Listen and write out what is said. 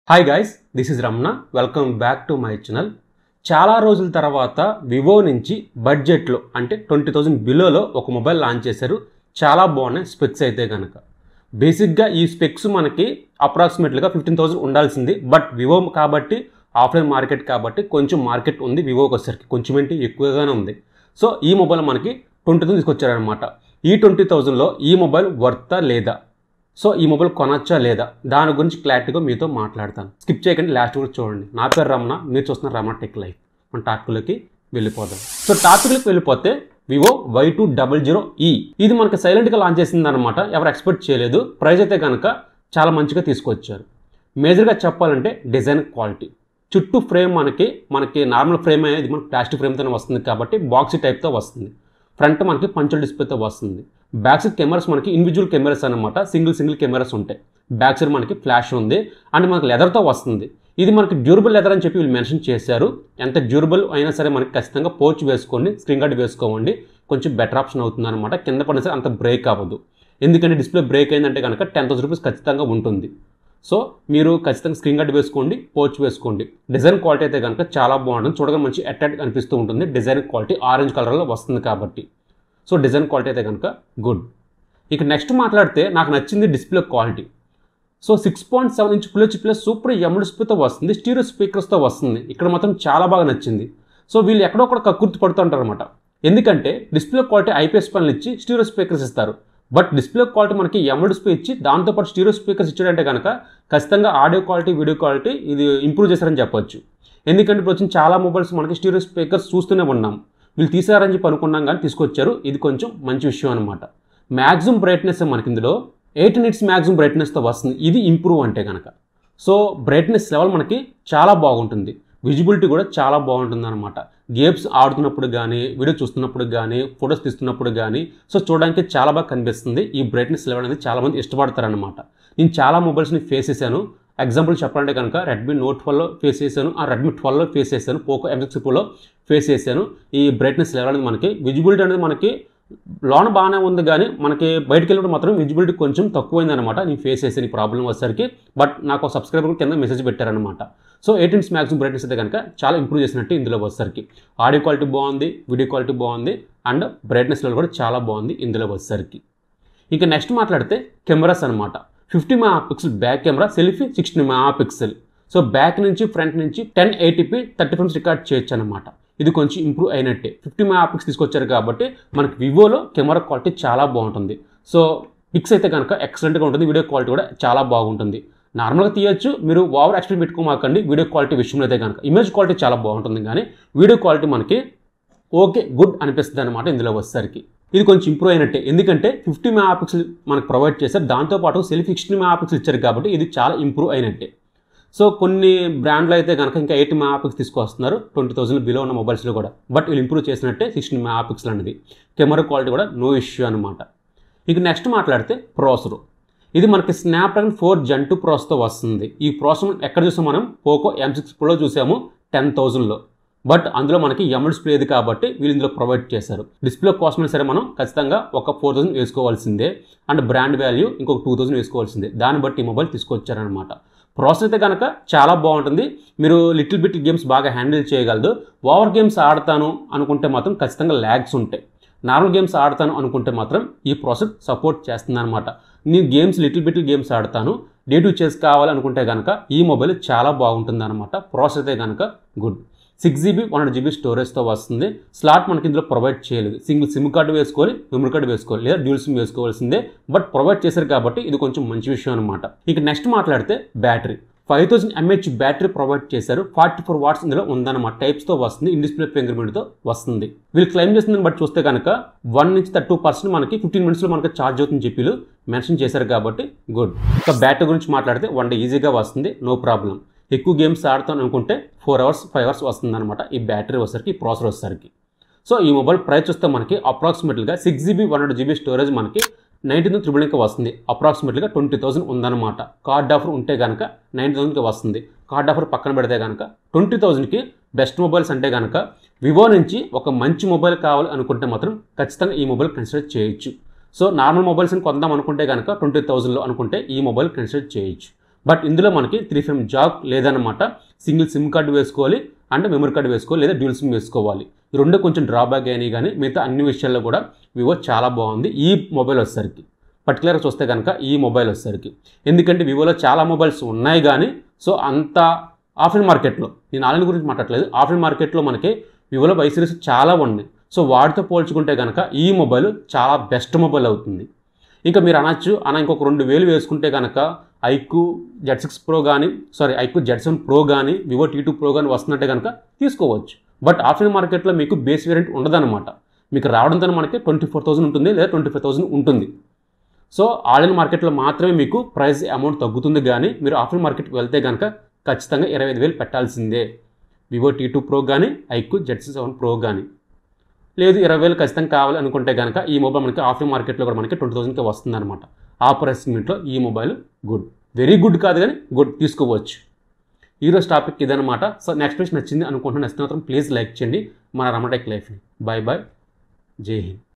Hi guys, this is Ramana. Welcome back to my channel. చాలా రోజుల తర్వాత వివో నుంచి బడ్జెట్లో అంటే 20,000 బిలోలో ఒక మొబైల్ లాంచ్ చేశారు. చాలా బాగున్నాయి స్పెక్స్ అయితే కనుక. బేసిక్గా ఈ స్పెక్స్ మనకి అప్రాక్సిమేట్లీగా 15,000 ఉండాల్సింది. బట్ వివో కాబట్టి ఆఫ్లైన్ మార్కెట్ కాబట్టి కొంచెం మార్కెట్ ఉంది. వివోకి వచ్చేసరికి కొంచెం ఏంటి ఎక్కువగానే ఉంది. సో ఈ మొబైల్ మనకి 20,000 తీసుకొచ్చారనమాట. ఈ 20,000లో ఈ మొబైల్ వర్తా లేదా, సో ఈ మొబైల్ కొనొచ్చా లేదా, దాని గురించి క్లారిటీగా మీతో మాట్లాడతాను. స్కిప్ చేయకండి, లాస్ట్ వరకు చూడండి. నా పేరు రమణ, మీరు చూస్తున్న రమణ టెక్ లైఫ్. మన టాపిక్లోకి వెళ్ళిపోదాం. సో టాపిక్లోకి వెళ్ళిపోతే వివో Y200E ఇది మనకి సైలెంట్గా లాంచ్ చేసింది అనమాట. ఎవరు ఎక్స్పెక్ట్ చేయలేదు. ప్రైస్ అయితే కనుక చాలా మంచిగా తీసుకొచ్చారు. మేజర్గా చెప్పాలంటే డిజైన్ క్వాలిటీ, చుట్టూ ఫ్రేమ్ మనకి నార్మల్ ఫ్రేమ్ అనేది మనకి ప్లాస్టిక్ ఫ్రేమ్తోనే వస్తుంది కాబట్టి బాక్సీ టైప్తో వస్తుంది. ఫ్రంట్ మనకి పంచుల డిస్ప్లేతో వస్తుంది. బ్యాక్ సైడ్ కెమెరాస్ మనకి ఇండివిజువల్ కెమెరాస్ అనమాట. సింగిల్ కెమెరాస్ ఉంటాయి. బ్యాక్ సైడ్ మనకి ఫ్లాష్ ఉంది అండ్ మనకి లెదర్తో వస్తుంది. ఇది మనకి డ్యూరబుల్ లెదర్ అని చెప్పి వీళ్ళు మెన్షన్ చేశారు. ఎంత డ్యూరబుల్ అయినా సరే మనకి ఖచ్చితంగా పోర్చ్ వేసుకోండి, స్క్రీన్ గార్డ్ వేసుకోండి, కొంచెం బెటర్ ఆప్షన్ అవుతుంది అనమాట. కింద పడిన సరే అంత బ్రేక్ అవ్వదు. ఎందుకంటే డిస్ప్లే బ్రేక్ అయిందంటే కనుక 10,000 రూపీస్ ఖచ్చితంగా ఉంటుంది. సో మీరు ఖచ్చితంగా స్క్రీన్ గార్డ్ వేసుకోండి, పోర్చ్ వేసుకోండి. డిజైన్ క్వాలిటీ అయితే కనుక చాలా బాగుంటుంది. చూడగా మంచి అట్రాక్ట్ అనిపిస్తూ ఉంటుంది. డిజైన్ క్వాలిటీ ఆరెంజ్ కలర్లో వస్తుంది కాబట్టి. సో డిజైన్ క్వాలిటీ అయితే కనుక గుడ్. ఇక నెక్స్ట్ మాట్లాడితే నాకు నచ్చింది display quality. So 6.7 inch full HD plus super ML డిస్ప్లేతో వస్తుంది. స్టీరియో స్పీకర్స్తో వస్తుంది. ఇక్కడ మాత్రం చాలా బాగా నచ్చింది. సో వీళ్ళు ఎక్కడో కూడా కక్కుర్తి పడుతూ ఉంటారు అనమాట. ఎందుకంటే డిస్ప్లే క్వాలిటీ ఐపీఎస్ ప్యానెల్ ఇచ్చి స్టీరియో స్పీకర్స్ ఇస్తారు. బట్ డిస్ప్లే క్వాలిటీ మనకి ఎమ్ఎల్ డిస్ప్లే ఇచ్చి దాంతోపాటు స్టీరియో స్పీకర్స్ ఇచ్చాడంటే కనుక ఖచ్చితంగా ఆడియో క్వాలిటీ, వీడియో క్వాలిటీ ఇది ఇంప్రూవ్ చేశారని చెప్పొచ్చు. ఎందుకంటే ఇప్పుడు వచ్చిన చాలా మొబైల్స్ మనకి స్టీరియో స్పీకర్స్ చూస్తూనే ఉన్నాం. వీళ్ళు తీసారని చెప్పి అనుకున్నాం కానీ తీసుకొచ్చారు. ఇది కొంచెం మంచి విషయం అనమాట. మ్యాక్సిమం బ్రైట్నెస్ మనకి ఇందులో 18 నిట్స్ మ్యాక్సిమం బ్రైట్నెస్తో వస్తుంది. ఇది ఇంప్రూవ్ అంటే కనుక. సో బ్రైట్నెస్ లెవెల్ మనకి చాలా బాగుంటుంది. విజిబిలిటీ కూడా చాలా బాగుంటుంది అనమాట. గేమ్స్ ఆడుతున్నప్పుడు కానీ, వీడియో చూస్తున్నప్పుడు కానీ, ఫొటోస్ తీస్తున్నప్పుడు కానీ సో చూడడానికి చాలా బాగా కనిపిస్తుంది. ఈ బ్రైట్నెస్ లెవెల్ అనేది చాలామంది ఇష్టపడతారనమాట. నేను చాలా మొబైల్స్ని ఫేస్ చేశాను. ఎగ్జాంపుల్ చెప్పాలంటే కనుక రెడ్మీ నోట్ 12లో ఫేస్ చేశాను, రెడ్మీ 12లో ఫేస్ చేశాను, పోకో M6 Proలో ఫేస్ చేశాను. ఈ బ్రైట్నెస్ లెవెల్ అనేది మనకి విజిబిలిటీ అనేది మనకి లోన బాగానే ఉంది కానీ మనకి బయటకు వెళ్ళినప్పుడు మాత్రం విజిబిలిటీ కొంచెం తక్కువైంది అనమాట. నేను ఫేస్ చేసిన ఈ ప్రాబ్లం వచ్చేసరికి. బట్ నాకు ఒక సబ్స్క్రైబర్ కింద మెసేజ్ పెట్టారనమాట. సో 18 నిట్స్ మ్యాక్సిమం బ్రైట్నెస్ అయితే కనుక చాలా ఇంప్రూవ్ చేసినట్టు ఇందులో వచ్చేసరికి. ఆడియో క్వాలిటీ బాగుంది, వీడియో క్వాలిటీ బాగుంది అండ్ బ్రైట్నెస్ లెవెల్ కూడా చాలా బాగుంది ఇందులో వచ్చేసరికి. ఇంకా నెక్స్ట్ మాట్లాడితే కెమెరాస్ అనమాట. 50 megapixel back camera, selfie 16 megapixel. So back నుంచి ఫ్రంట్ నుంచి 1080p 30 frames రికార్డ్ చేయొచ్చు అనమాట. ఇది కొంచెం ఇంప్రూవ్ అయినట్టే. 50 మెగాపిక్సెల్ తీసుకొచ్చారు కాబట్టి మనకి వివోలో కెమెరా క్వాలిటీ చాలా బాగుంటుంది. సో పిక్స్ అయితే కనుక ఎక్సలెంట్గా ఉంటుంది. వీడియో క్వాలిటీ కూడా చాలా బాగుంటుంది. నార్మల్గా తీయచ్చు, మీరు ఓవర్ ఎక్స్పెక్ట్ పెట్టుకోమాకండి. వీడియో క్వాలిటీ విషయంలో అయితే కనుక ఇమేజ్ క్వాలిటీ చాలా బాగుంటుంది కానీ వీడియో క్వాలిటీ మనకి ఓకే గుడ్ అనిపిస్తుంది అనమాట ఇందులో వచ్చేసరికి. ఇది కొంచెం ఇంప్రూవ్ అయినట్టే. ఎందుకంటే 50 మెగాపిక్సెల్ మనకు ప్రొవైడ్ చేశారు, దాంతోపాటు సెల్ఫీ 16 మెగాపిక్సెల్ ఇచ్చారు కాబట్టి ఇది చాలా ఇంప్రూవ్ అయినట్టే. సో కొన్ని బ్రాండ్లు అయితే కనుక ఇంకా 8 మెగాపిక్సెల్ తీసుకొస్తున్నారు 20,000 బిలో ఉన్న మొబైల్స్లో కూడా. బట్ వీళ్ళు ఇంప్రూవ్ చేసినట్టే 16 మెగాపిక్సెల్ అనేది. కెమెరా క్వాలిటీ కూడా నో ఇష్యూ అనమాట. ఇక నెక్స్ట్ మాట్లాడితే ప్రాసెసర్. ఇది మనకి స్నాప్డ్రాగన్ 4 Gen 2 ప్రాసెసర్తో వస్తుంది. ఈ ప్రాసెసర్ ఎక్కడ చూసాం మనం, పోకో M6 Proలో చూసాము 10,000లో. బట్ అందులో మనకి ఎమ్ఎల్ డిస్ప్లే ఇది కాబట్టి వీళ్ళు ఇందులో ప్రొవైడ్ చేశారు. డిస్ప్లే కోసమైనా సరే మనం ఖచ్చితంగా ఒక 4,000 వేసుకోవాల్సిందే అండ్ బ్రాండ్ వాల్యూ ఇంకొక 2,000 వేసుకోవాల్సిందే. దాన్ని బట్టి ఈ మొబైల్ తీసుకొచ్చారనమాట. ప్రాసెసర్ అయితే కనుక చాలా బాగుంటుంది. మీరు లిటిల్ బిట్ గేమ్స్ బాగా హ్యాండిల్ చేయగలదు. ఓవర్ గేమ్స్ ఆడతాను అనుకుంటే మాత్రం ఖచ్చితంగా ల్యాగ్స్ ఉంటాయి. నార్మల్ గేమ్స్ ఆడతాను అనుకుంటే మాత్రం ఈ ప్రాసెసర్ సపోర్ట్ చేస్తుంది అనమాట. నేను లిటిల్ బిట్ గేమ్స్ ఆడతాను, డే టు చేస్ కావాలనుకుంటే కనుక ఈ మొబైల్ చాలా బాగుంటుంది అనమాట. ప్రాసెసర్ అయితే కనుక గుడ్. 6GB 100GB స్టోరేజ్తో వస్తుంది. స్లాట్ మనకి ఇందులో ప్రొవైడ్ చేయలేదు. సింగిల్ సిమ్ కార్డు వేసుకోవాలి, మెమరీ కార్డు వేసుకోవాలి, లేదా డ్యూల్ సిమ్ వేసుకోవాల్సిందే. బట్ ప్రొవైడ్ చేశారు కాబట్టి ఇది కొంచెం మంచి విషయం అనమాట. ఇక నెక్స్ట్ మాట్లాడితే బ్యాటరీ. 5000 mAh బ్యాటరీ ప్రొవైడ్ చేశారు. 44 watts ఇందులో ఉందన్నమాట. టైప్స్తో వస్తుంది. ఇన్ డిస్ప్లే ఫింగర్ ప్రింట్తో వస్తుంది. వీళ్ళు క్లెయిమ్ చేస్తుందని బట్టి చూస్తే కనుక 1 నుంచి 32% మనకి 15 minutesలో మనకి ఛార్జ్ అవుతుంది చెప్పి మెన్షన్ చేశారు కాబట్టి గుడ్. ఇక బ్యాటరీ గురించి మాట్లాడితే 1 day ఈజీగా వస్తుంది, నో ప్రాబ్లం. ఎక్కువ గేమ్స్ ఆడతాను అనుకుంటే 4 hours 5 hours వస్తుంది అనమాట ఈ బ్యాటరీ వచ్చేసరికి, ఈ ప్రాసెసర్ వచ్చేసరికి. సో ఈ మొబైల్ ప్రైస్ చూస్తే మనకి అప్రాక్సిమేట్లీగా 6GB 100GB స్టోరేజ్ మనకి 19,999 వస్తుంది. అప్రాక్సిమేట్లీగా 20,000 ఉందన్నమాట. కార్డ్ ఆఫర్ ఉంటే కనుక 9,000కి వస్తుంది. కార్డ్ ఆఫర్ పక్కన పెడితే కనుక 20,000కి బెస్ట్ మొబైల్స్ అంటే కనుక వివో నుంచి ఒక మంచి మొబైల్ కావాలి అనుకుంటే మాత్రం ఖచ్చితంగా ఈ మొబైల్ కన్సిడర్ చేయొచ్చు. సో నార్మల్ మొబైల్స్ని కొందాం అనుకుంటే కనుక 20,000లో అనుకుంటే ఈ మొబైల్ కన్సిడర్ చేయొచ్చు. బట్ ఇందులో మనకి 3 జాక్ లేదనమాట. సింగిల్ సిమ్ కార్డు వేసుకోవాలి అండ్ మెమరీ కార్డు వేసుకోవాలి లేదా డ్యూల్ సిమ్ వేసుకోవాలి. ఈ రెండు కొంచెం డ్రాబ్యాక్ అయినాయి, కానీ మిగతా అన్ని విషయాల్లో కూడా వివో చాలా బాగుంది ఈ మొబైల్ వచ్చేసరికి. పర్టికులర్గా చూస్తే కనుక ఈ మొబైల్ వచ్చేసరికి, ఎందుకంటే వివోలో చాలా మొబైల్స్ ఉన్నాయి కానీ సో అంత ఆఫ్లైన్ మార్కెట్లో, నేను ఆన్లైన్ గురించి మాట్లాడలేదు, ఆఫ్లైన్ మార్కెట్లో మనకి వివోలో వై సిరీస్ చాలా ఉన్నాయి. సో వాటితో పోల్చుకుంటే కనుక ఈ మొబైల్ చాలా బెస్ట్ మొబైల్ అవుతుంది. ఇంకా మీరు అనొచ్చు ఇంకొక 2000 వేసుకుంటే కనుక ఐక్యూ Z6 Pro కానీ ఐక్యూ Z7 Pro కానీ వివో T2 Pro కానీ వస్తున్నట్టే కనుక తీసుకోవచ్చు. బట్ ఆఫ్లైన్ మార్కెట్లో మీకు బేస్ వేరియంట్ ఉండదన్నమాట. మీకు రావడంతో మనకి 24,000 ఉంటుంది లేదా 25,000 ఉంటుంది. సో ఆన్లైన్ మార్కెట్లో మాత్రమే మీకు ప్రైస్ అమౌంట్ తగ్గుతుంది, కానీ మీరు ఆఫ్లైన్ మార్కెట్కి వెళ్తే కనుక ఖచ్చితంగా 25,000 పెట్టాల్సిందే. వివో T2 Pro కానీ ఐక్యూ Z7 Pro కానీ. లేదు 20,000 ఖచ్చితంగా కావాలి అనుకుంటే కనుక ఈ మొబైల్ మనకి ఆఫ్లైన్ మార్కెట్లో కూడా మనకి 20,000కి వస్తుంది అనమాట. ఆ ప్రైస్ లిమిట్లో ఈ మొబైల్ గుడ్, వెరీ గుడ్ కాదు కానీ గుడ్, తీసుకోవచ్చు. ఈరోజు టాపిక్ ఇదనమాట. సో నెక్స్ట్ వీడియో నచ్చింది అనుకుంటున్నాను. నచ్చితే మాత్రం ప్లీజ్ లైక్ చేయండి మన రమటెక్ లైఫ్ని. బాయ్ బాయ్, జై హింద్.